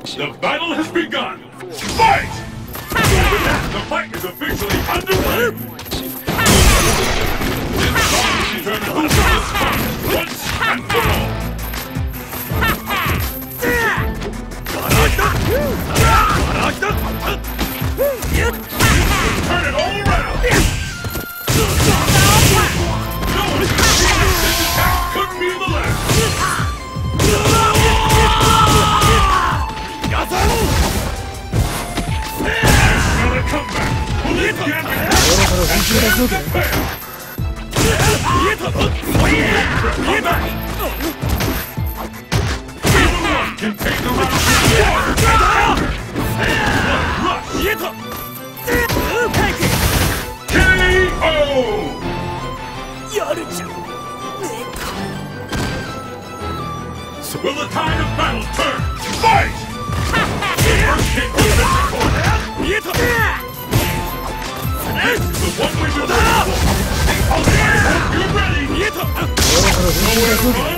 The battle has begun! Fight! The fight is officially underway! This song is determined to this fight once and for all! Turn it all around! No one can see this attack could be the last! Another comeback! Will this champion Either one can take the round KO! Will the tide of battle turn? Fight! First kick to the corner. This is the one we've been waiting for. You ready? Nowhere to run.